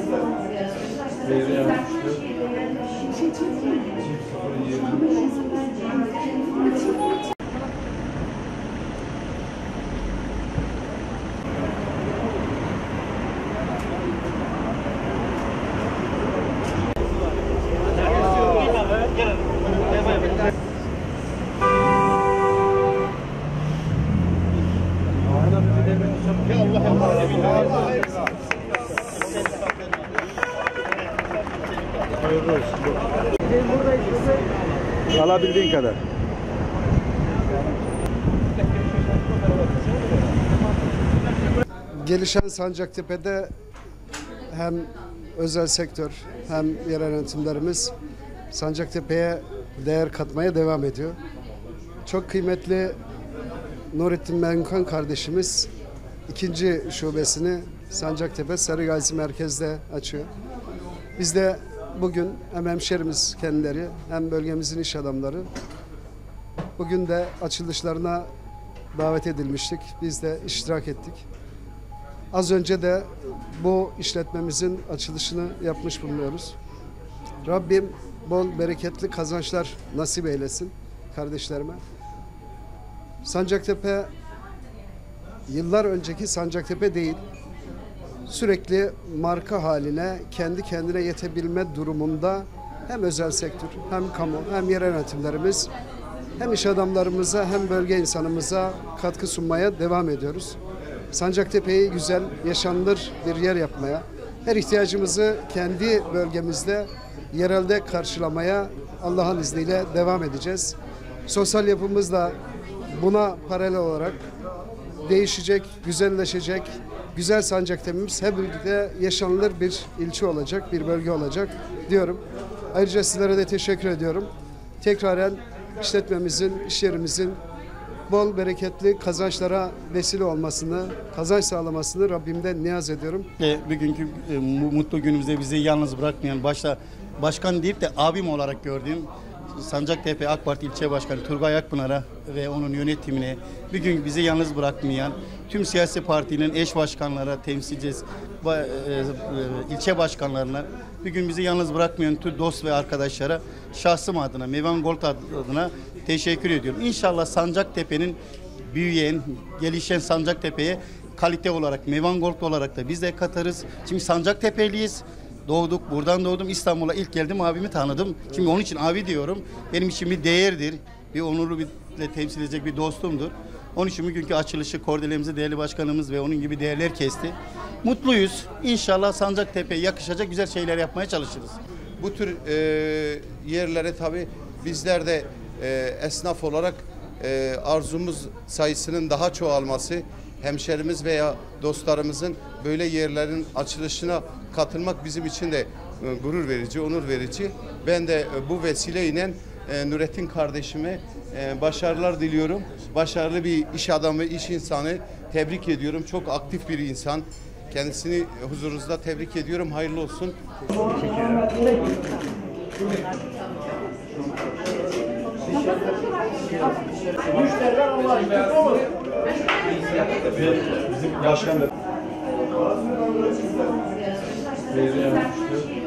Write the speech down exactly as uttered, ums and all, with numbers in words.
Alabildiğin kadar. Gelişen Sancaktepe'de hem özel sektör hem yerel yönetimlerimiz Sancaktepe'ye değer katmaya devam ediyor. Çok kıymetli Nurettin Menkan kardeşimiz ikinci şubesini Sancaktepe Sarıgazi merkezde açıyor. Biz de bugün hem hemşerimiz kendileri hem bölgemizin iş adamları bugün de açılışlarına davet edilmiştik. Biz de iştirak ettik. Az önce de bu işletmemizin açılışını yapmış bulunuyoruz. Rabbim bol bereketli kazançlar nasip eylesin kardeşlerime. Sancaktepe yıllar önceki Sancaktepe değil. Sürekli marka haline, kendi kendine yetebilme durumunda hem özel sektör, hem kamu, hem yerel yönetimlerimiz, hem iş adamlarımıza, hem bölge insanımıza katkı sunmaya devam ediyoruz. Sancaktepe'yi güzel, yaşanılır bir yer yapmaya, her ihtiyacımızı kendi bölgemizde, yerelde karşılamaya Allah'ın izniyle devam edeceğiz. Sosyal yapımız da buna paralel olarak değişecek, güzelleşecek. Güzel Sancaktepe'miz hep birlikte yaşanılır bir ilçe olacak, bir bölge olacak diyorum. Ayrıca sizlere de teşekkür ediyorum. Tekraren işletmemizin, iş yerimizin bol bereketli kazançlara vesile olmasını, kazanç sağlamasını Rabbimden niyaz ediyorum. E, bugünkü e, mutlu günümüzde bizi yalnız bırakmayan, başta başkan deyip de abim olarak gördüğüm Sancaktepe AK Parti İlçe Başkanı Turgay Akpınar'a ve onun yönetimine, bugün bizi yalnız bırakmayan tüm siyasi partinin eş başkanlara, temsilcisi, e, e, ilçe başkanlarına, bugün bizi yalnız bırakmayan tüm dost ve arkadaşlara şahsım adına, Mevan Gold adına teşekkür ediyorum. İnşallah Sancaktepe'nin büyüyen, gelişen Sancaktepe'ye kalite olarak, Mevan Gold olarak da biz de katarız. Şimdi Sancaktepe'liyiz. Doğduk, buradan doğdum. İstanbul'a ilk geldim, abimi tanıdım. Şimdi onun için abi diyorum. Benim için bir değerdir. Bir onurlu bir temsil edecek bir dostumdur. Onun için bugünkü açılışı Kordelemizde değerli başkanımız ve onun gibi değerler kesti. Mutluyuz. İnşallah Sancaktepe'ye yakışacak güzel şeyler yapmaya çalışırız. Bu tür e, yerlere tabii bizler de e, esnaf olarak e, arzumuz sayısının daha çoğalması, hemşerimiz veya dostlarımızın böyle yerlerin açılışına katılmak bizim için de e, gurur verici, onur verici. Ben de e, bu vesileyle e, Nurettin kardeşime e, başarılar diliyorum. Başarılı bir iş adamı, iş insanı tebrik ediyorum. Çok aktif bir insan. Kendisini huzurunuzda tebrik ediyorum. Hayırlı olsun. Müşteriler Allah'a emanet olun. Bizim başkan da